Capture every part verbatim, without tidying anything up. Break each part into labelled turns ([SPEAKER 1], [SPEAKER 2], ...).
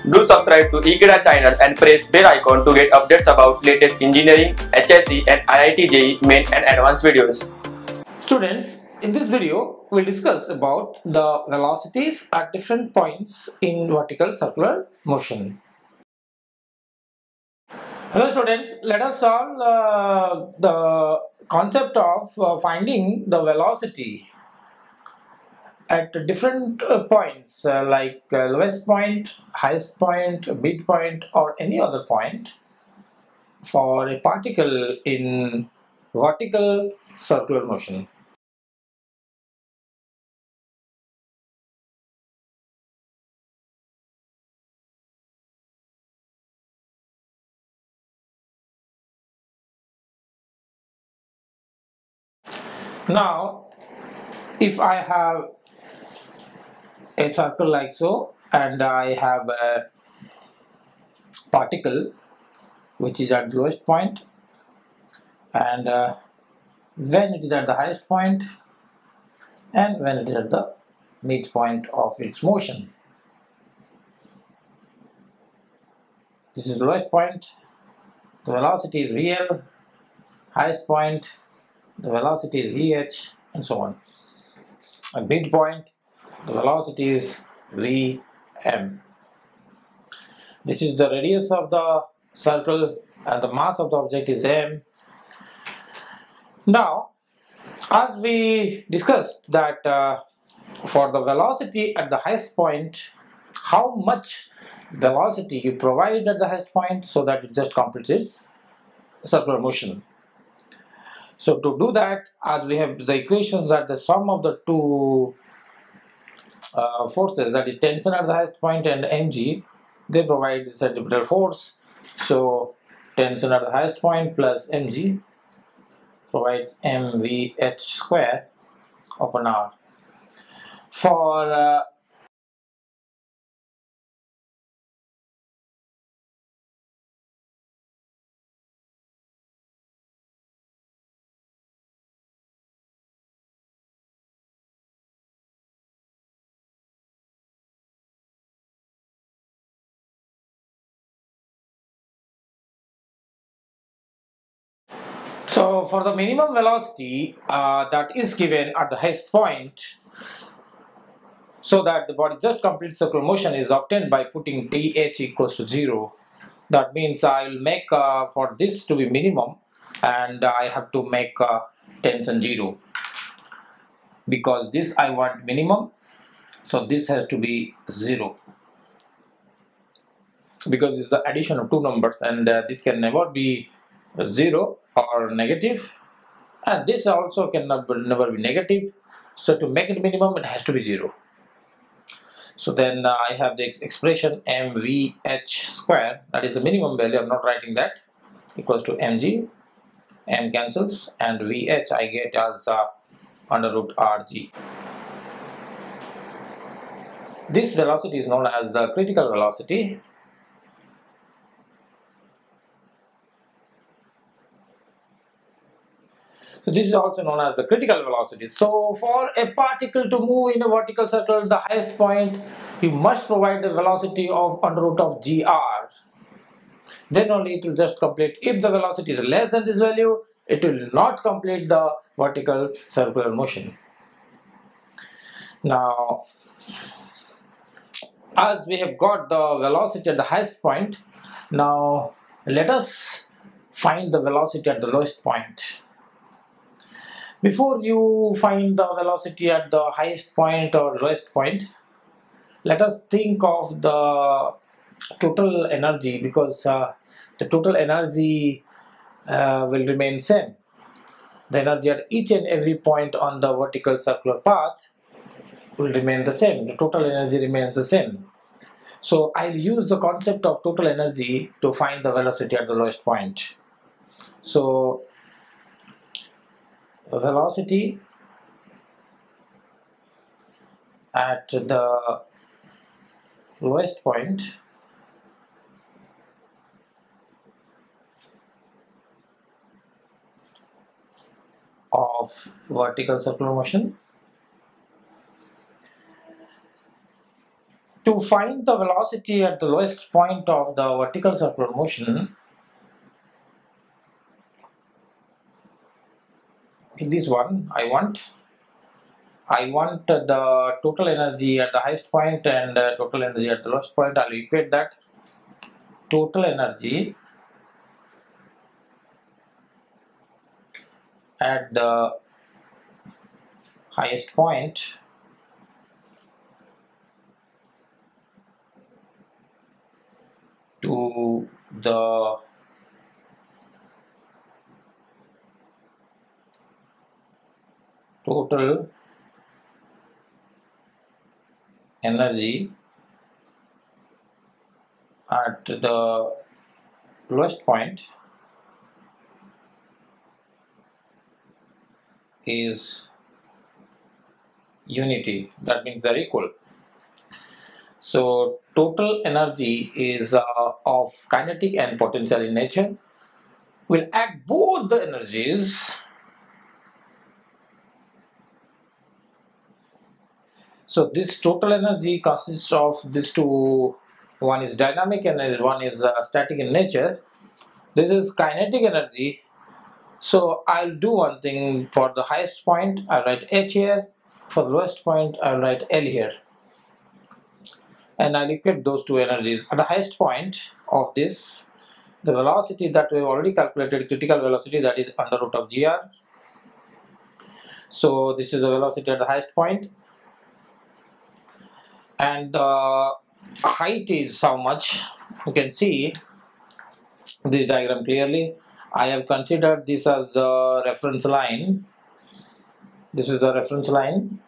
[SPEAKER 1] Do subscribe to Ekeeda channel and press bell icon to get updates about latest engineering, H S C and I I T J E E main and advanced videos.
[SPEAKER 2] Students, in this video, we'll discuss about the velocities at different points in vertical circular motion. Hello students, let us solve uh, the concept of uh, finding the velocity at different uh, points uh, like uh, lowest point, highest point, midpoint or any other point for a particle in vertical circular motion. Now, if I have a circle like so and I have a particle which is at the lowest point, and uh, when it is at the highest point and when it is at the midpoint of its motion. This is the lowest point, the velocity is V L, highest point, the velocity is V H, and so on. At midpoint, the velocity is V M. This is the radius of the circle and the mass of the object is M. Now, as we discussed that uh, for the velocity at the highest point, how much velocity you provide at the highest point so that it just completes its circular motion. So to do that, as we have the equations that the sum of the two uh, forces, that is tension at the highest point and mg, they provide the centripetal force. So tension at the highest point plus mg provides mvh square upon r. For uh, So for the minimum velocity uh, that is given at the highest point, so that the body just completes circular motion, is obtained by putting Th equals to zero. That means I will make uh, for this to be minimum, and I have to make uh, tension zero, because this I want minimum, so this has to be zero, because it's the addition of two numbers, and uh, this can never be zero or negative, and this also can never be negative. So to make it minimum, it has to be zero. So then uh, I have the ex expression mvh square, that is the minimum value. I'm not writing that, equals to mg, m cancels, and vh I get as uh, under root rg. This velocity is known as the critical velocity. So this is also known as the critical velocity. So for a particle to move in a vertical circle at the highest point, you must provide a velocity of under root of gr. Then only it will just complete. If the velocity is less than this value, it will not complete the vertical circular motion. Now, as we have got the velocity at the highest point, now let us find the velocity at the lowest point. Before you find the velocity at the highest point or lowest point, let us think of the total energy, because uh, the total energy uh, will remain same. The energy at each and every point on the vertical circular path will remain the same. The total energy remains the same. So I'll use the concept of total energy to find the velocity at the lowest point. So velocity at the lowest point of vertical circular motion To find the velocity at the lowest point of the vertical circular motion, in this one, I want I want the total energy at the highest point and uh, total energy at the lowest point. I'll equate that. Total energy at the highest point to the total energy at the lowest point is unity. That means they're equal. So total energy is uh, of kinetic and potential in nature. We'll add both the energies. So this total energy consists of these two. One is dynamic and one is uh, static in nature. This is kinetic energy. So I'll do one thing. For the highest point, I'll write H here. For the lowest point, I'll write L here. And I'll equate those two energies. At the highest point of this, the velocity that we've already calculated, critical velocity, that is under root of G R. So this is the velocity at the highest point. And the height is how much? You can see this diagram clearly. I have considered this as the reference line. This is the reference line.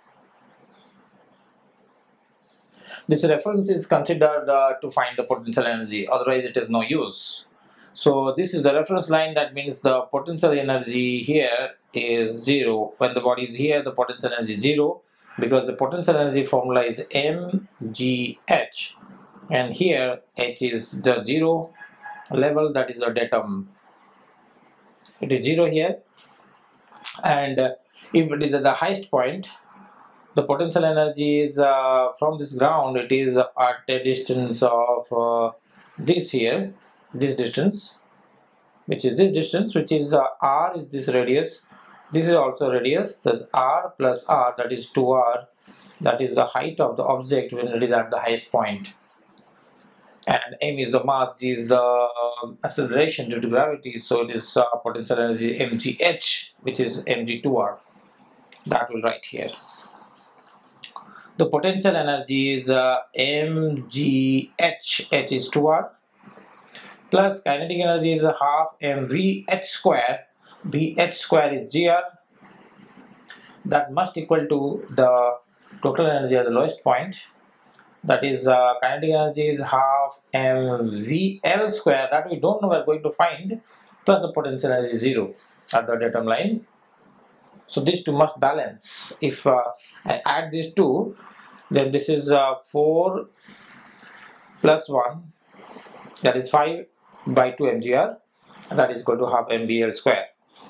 [SPEAKER 2] This reference is considered uh, to find the potential energy, otherwise it is no use. So this is the reference line. That means the potential energy here is zero. When the body is here, the potential energy is zero, because the potential energy formula is M G H, and here H is the zero level, that is the datum. It is zero here, and uh, if it is at the highest point, the potential energy is uh, from this ground, it is at a distance of uh, this here, this distance, which is this distance, which is uh, R is this radius. This is also radius. That's R plus R, that is two R. That is the height of the object when it is at the highest point. And m is the mass, g is the uh, acceleration due to gravity. So it is uh, potential energy mgh, which is m g two R. That will write here. The potential energy is uh, mgh, h is two R, plus kinetic energy is half mvh square. Vh square is gr. That must equal to the total energy at the lowest point. That is uh, kinetic energy is half mvl square. That we don't know, we are going to find, plus the potential energy is zero at the datum line. So these two must balance. If uh, I add these two, then this is uh, four plus one, that is five by two mgr, that is equal to half mvl square.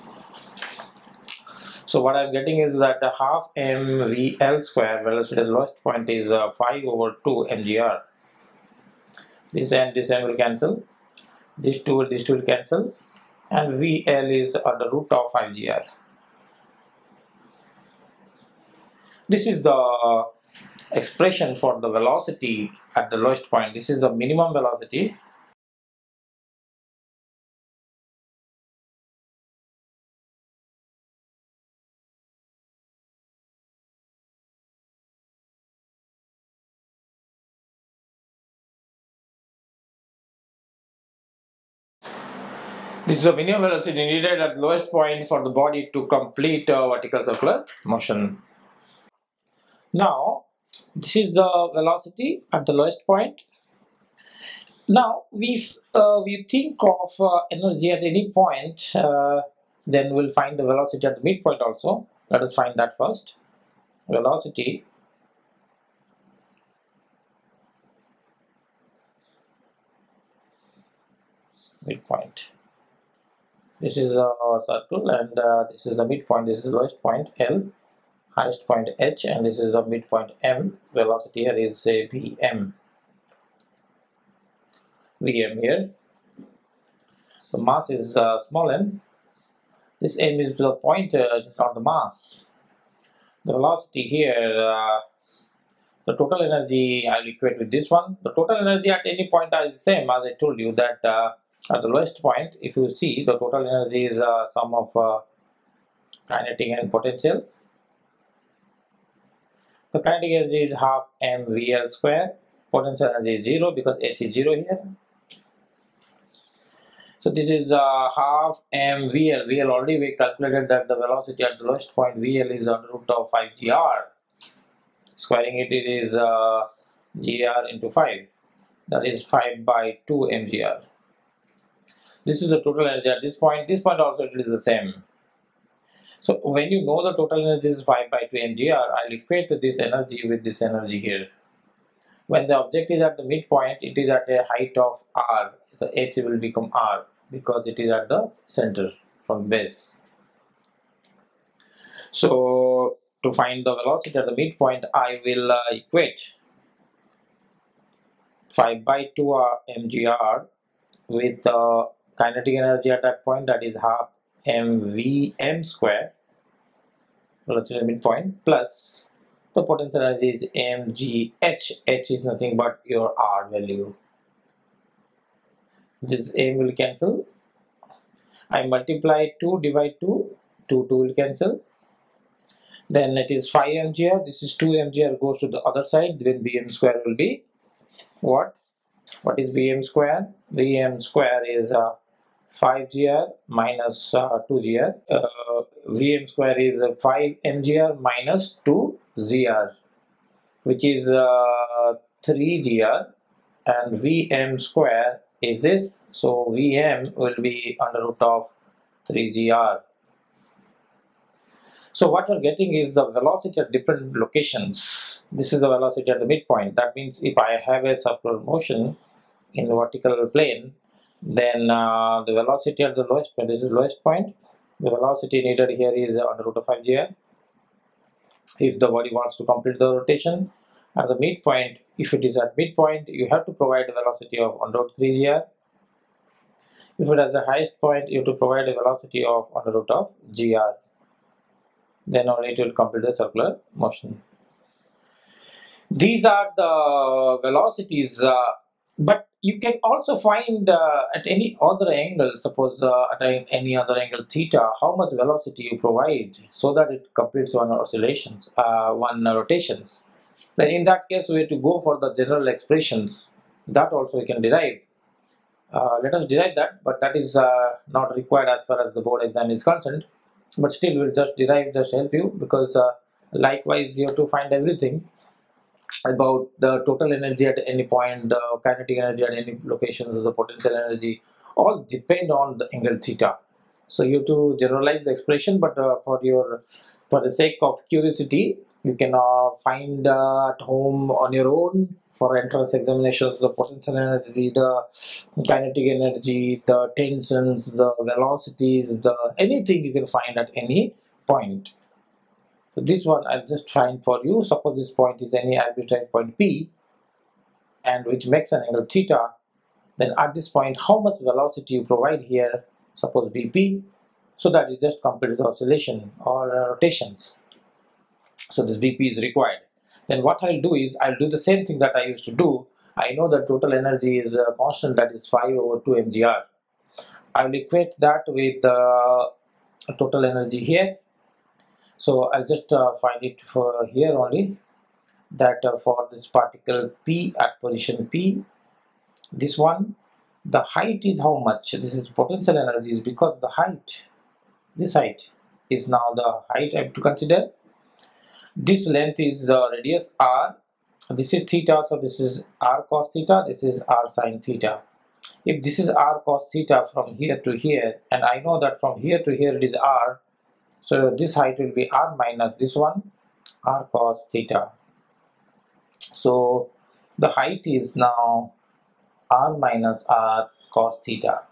[SPEAKER 2] So what I am getting is that the half mvl square velocity at the lowest point is uh, five over two mgr. This and this end will cancel, these two these two will cancel, and vl is under root of five gr. This is the expression for the velocity at the lowest point. This is the minimum velocity. This is the minimum velocity needed at the lowest point for the body to complete a vertical circular motion. Now, this is the velocity at the lowest point. Now, we uh, we think of uh, energy at any point, uh, then we'll find the velocity at the midpoint also. Let us find that first. Velocity midpoint. This is a circle, and uh, this is the midpoint. This is the lowest point L, highest point H, and this is the midpoint M. Velocity here is say Vm. Vm here. The mass is uh, small m. This m is the pointer, it's not the mass. The velocity here, uh, the total energy I'll equate with this one. The total energy at any point is the same, as I told you that uh, at the lowest point, if you see, the total energy is uh, sum of uh, kinetic and potential. The kinetic energy is half mvl square. Potential energy is zero because h is zero here. So this is uh, half mvl. V L already we calculated that the velocity at the lowest point vl is under root of five g r. Squaring it, it is uh, gr into five. That is five by two mgr. This is the total energy at this point. This point also it is the same. So when you know the total energy is five by two mgr, I'll equate this energy with this energy here. When the object is at the midpoint, it is at a height of r. The h will become r because it is at the center from base. So to find the velocity at the midpoint, I will uh, equate five by two mgr with the uh, kinetic energy at that point, that is half mvm square, velocity at the midpoint, plus the potential energy is mgh. H is nothing but your r value. This m will cancel. I multiply two, divide two, two, two will cancel. Then it is five mgr. This is two mgr goes to the other side. Then bm square will be what? What is bm square? Bm square is uh, five gr minus uh, two gr. Uh, Vm square is uh, five mgr minus two gr, which is uh, three gr, and Vm square is this. So Vm will be under root of three gr. So what we're getting is the velocity at different locations. This is the velocity at the midpoint. That means if I have a circular motion in the vertical plane, then uh, the velocity at the lowest point, this is the lowest point, the velocity needed here is under root of five gr. If the body wants to complete the rotation at the midpoint, if it is at midpoint, you have to provide a velocity of under root three gr. If it has the highest point, you have to provide a velocity of under root of gr. Then only it will complete the circular motion. These are the velocities, uh, but you can also find uh, at any other angle, suppose uh, at any other angle theta, how much velocity you provide so that it completes one oscillations, uh, one rotations. Then in that case, we have to go for the general expressions. That also we can derive. Uh, let us derive that, but that is uh, not required as far as the board exam is concerned. But still, we'll just derive, just help you, because uh, likewise you have to find everything about the total energy at any point, the kinetic energy at any locations, the potential energy, all depend on the angle theta. So you have to generalize the expression, but uh, for your for the sake of curiosity, you can uh, find uh, at home on your own for entrance examinations the potential energy, the kinetic energy, the tensions, the velocities, the anything you can find at any point. So this one I'll just find for you. Suppose this point is any arbitrary point P, and which makes an angle theta. Then at this point, how much velocity you provide here? Suppose Bp, so that it just completes the oscillation or uh, rotations. So this Bp is required. Then what I'll do is I'll do the same thing that I used to do. I know that total energy is a constant, that is five over two mgr. I'll equate that with the uh, total energy here. So I'll just uh, find it for here only, that uh, for this particle P at position P, this one, the height is how much? This is potential energy, is because the height, this height is now the height I have to consider. This length is the radius r, this is theta, so this is r cos theta, this is r sin theta. If this is r cos theta from here to here, and I know that from here to here it is r, so this height will be r minus this one, r cos theta. So the height is now r minus r cos theta.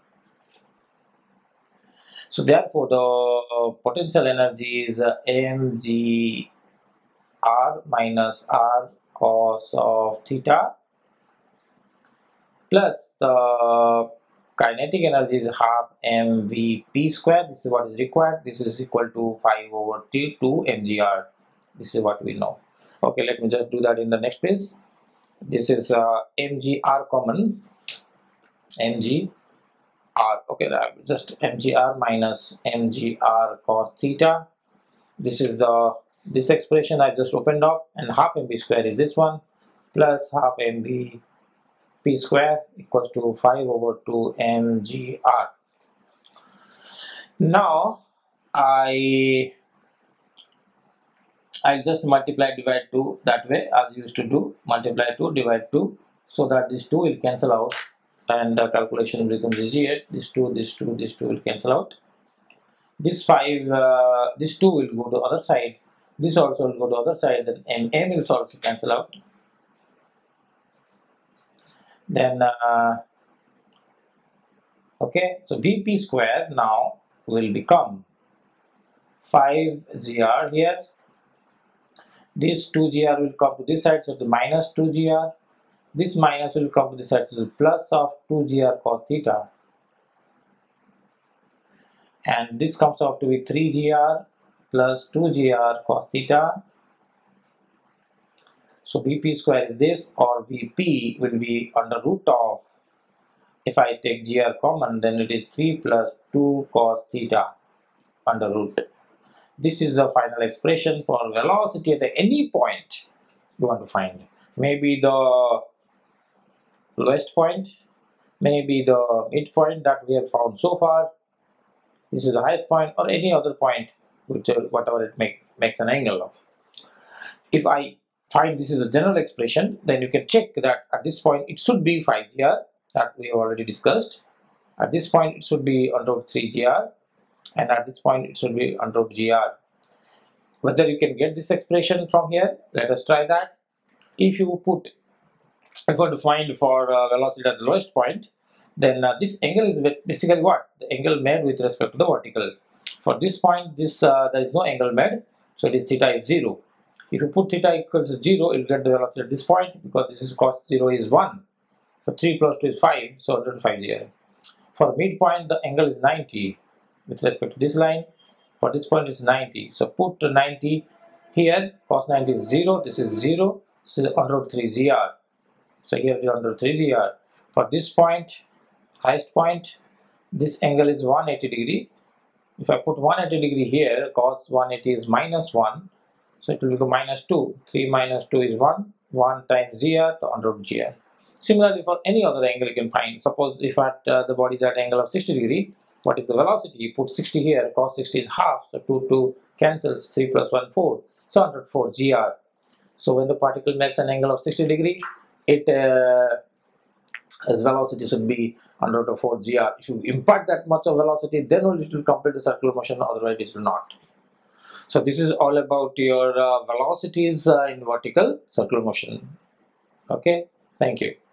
[SPEAKER 2] So therefore the potential energy is uh, mg r minus r cos of theta plus the kinetic energy is half mvp square. This is what is required. This is equal to five over t two mgr. This is what we know. Okay, let me just do that in the next page. This is uh, mgr common, mgr. Okay, just mgr minus mgr cos theta. This is the this expression I just opened up, and half mv square is this one, plus half mv p square equals to five over two mgr. Now I I'll just multiply divide two that way as used to do, multiply two divide two, so that this two will cancel out and the calculation becomes easier. This two, this two, this two will cancel out. This five, uh, this two will go to other side. This also will go to other side. Then m m will also cancel out. Then uh, okay, so bp square now will become five gr here. This two gr will come to this side, so the minus two gr. This minus will come to this side, so the plus of two gr cos theta. And this comes out to be three gr plus two gr cos theta. So bp square is this, or bp will be under root of, if I take gr common, then it is three plus two cos theta under root. This is the final expression for velocity at any point you want to find. Maybe the lowest point, maybe the midpoint that we have found so far. This is the highest point, or any other point, which whatever it make, makes an angle of. If I find this is a general expression, then you can check that at this point it should be five gr, that we have already discussed. At this point it should be under root three gr, and at this point it should be under root gr. Whether you can get this expression from here, let us try that. If you put, if you want to find for uh, velocity at the lowest point, then uh, this angle is basically what? The angle made with respect to the vertical. For this point, this uh, there is no angle made, so this theta is zero. If you put theta equals to zero, you will get the velocity at this point, because this is cos zero is one. So three plus two is five, so one hundred five here. For the midpoint, the angle is ninety with respect to this line. For this point is ninety. So put ninety here, cos ninety is zero, this is zero, so under root three gr. So here it is under root three gr. For this point, highest point, this angle is one hundred eighty degree. If I put one hundred eighty degree here, cos one hundred eighty is minus one, so it will become minus two. three minus two is one, one times gr, so under root gr. Similarly, for any other angle you can find. Suppose if at uh, the body is at angle of sixty degree, what is the velocity? You put sixty here, cos sixty is half, so two, two cancels, three plus one, four, so one hundred four gr. So when the particle makes an angle of sixty degree, it uh, its velocity should be under root of four gr. If you impart that much of velocity, then only it will complete the circular motion, otherwise it will not. So this is all about your uh, velocities uh, in vertical circular motion. Okay, thank you.